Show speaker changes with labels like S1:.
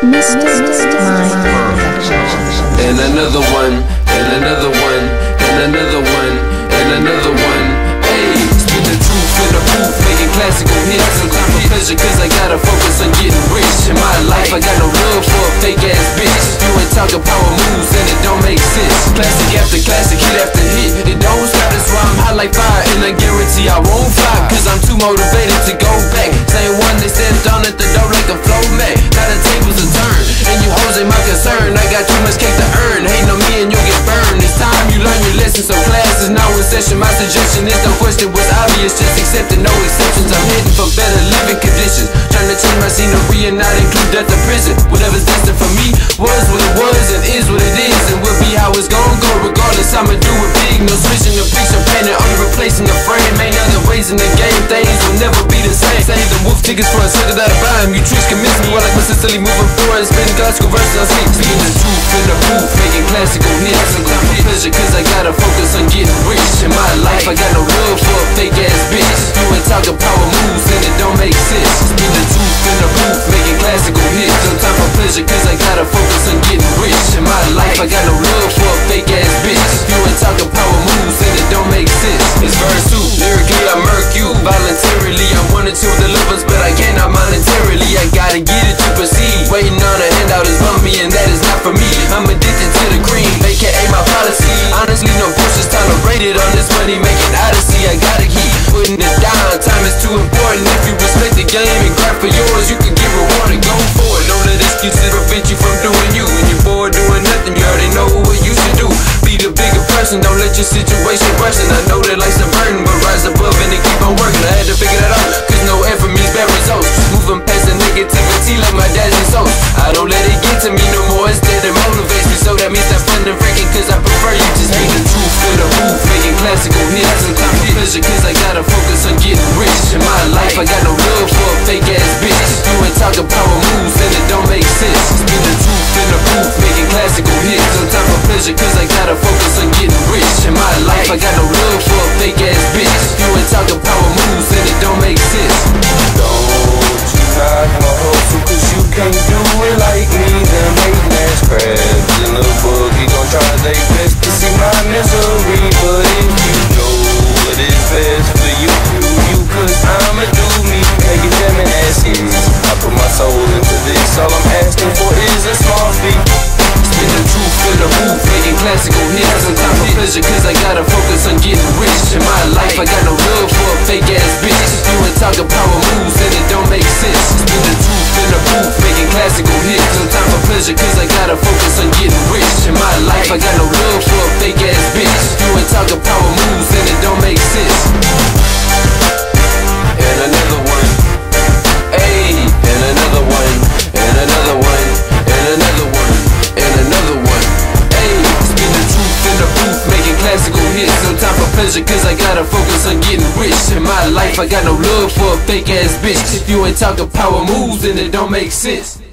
S1: Mr. Mind Production.
S2: And another one, and another one, and another one, and another one. Hey, spit the truth in the booth, making classical hits. And time for pleasure, cause I gotta focus on getting rich. In my life, I got no love for a fake ass bitch. You ain't talking power moves, and it don't make sense. Classic after classic, hit after hit, it don't stop. That's why I'm hot like fire, and I guarantee I won't fly. Cause I'm too motivated to go back. Same one they stepped on at the door like a flow mat. Now the tables are turned, and you hoes ain't my concern. I got too much cake to earn, hating on me and you'll get burned. It's time you learn your lesson, so class is now in session. My suggestion is no question what's obvious, just accept it, no exceptions. I'm heading for better living conditions, trying to change my scenery and not include death or prison. Whatever's destined for me was what it was and is what it is, and will be how it's gon' go regardless. I'ma do it big, no switching the picture, painting, only replacing the frame. Ain't other ways in the game, things will never be the same. Save the wolf tickets for a sucker that'll buy him. You tricks convince me while like consistently moving forward, spinning gospel verses on sleep. Speaking the truth in the booth, making classical hits. And time for pleasure, cause I gotta focus on getting rich. In my life, I got no love for a fake ass bitch. You ain't talking power moves, and it don't make sense. Spin the truth in the booth, making classical hits. No time for pleasure, cause I gotta focus on getting rich. In my life, I got no love for a fake ass bitch. You ain't talking power moves, and it don't make sense. It's verse 2, lyrically I murk you voluntarily. I'm one or two of the lovers, but I cannot monetarily. I gotta get it to proceed. Waiting on a handout is bumpy, and that is not for me. I'm addicted to the cream, aka my policy. Honestly, no bullshit's tolerated on this money making odyssey. I gotta keep putting it down. Time is too important. If you respect the game and grind for yours, you can get rewarded. Go for it. Don't let excuses prevent you from doing you. When you're bored doing nothing, you already know what you should do. Be the bigger person. Don't let your situation worsen. I know that life's a burden, but rise above and then keep on working. I had to figure that out, cause no effort means bad results. Moving past the negativity like my dad's and soul. I don't let it get to me no more. Instead it motivates me, so that means that fun and freaking, cause I prefer you just speak the truth in the booth, making classical hits. And time for pleasure, cause I gotta focus on getting rich. In my life, I got no love for a fake ass bitch. You ain't talking power moves, and it don't make sense. Speak the truth in the booth, making classical hits. No time for pleasure, cause I gotta focus on getting rich. In my life, I got no love for a fake ass bitch. You ain't talking power moves, and it don't make sense.
S3: Don't you knock my hustle, cause you can't do it like me. Them hating-ass crabs in the boogie gon' try their best to see my misery. But if you know what is best for you, do you, cause I'ma do me. Make it jamming ass is. I put my soul into this, all I'm asking for is a small fee.
S2: Spin the truth in the booth, making classical hits. And time for pleasure, cause I gotta focus on getting rich. In my life, I got no love for a fake ass bitch. You ain't talking power moves, and it don't make sense. Spin the truth in the booth, making classical hits. And time for pleasure, cause I gotta focus on getting rich. In my life, I got no love for a fake ass bitch. You ain't talking power moves, and it don't make sense. And another one, ayy, and another one, and another one, and another one, and another one, ayy. Spin the truth in the booth, making classical hits. No time for pleasure, cause I gotta focus on getting rich. In my life, I got no love for a fake ass bitch. If you ain't talking power moves, then it don't make sense.